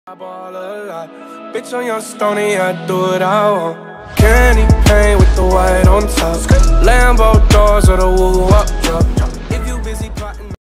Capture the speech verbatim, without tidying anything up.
I ball a lot. Bitch, on your stony, I do what I want. Candy paint with the white on top. Lambo doors or the woo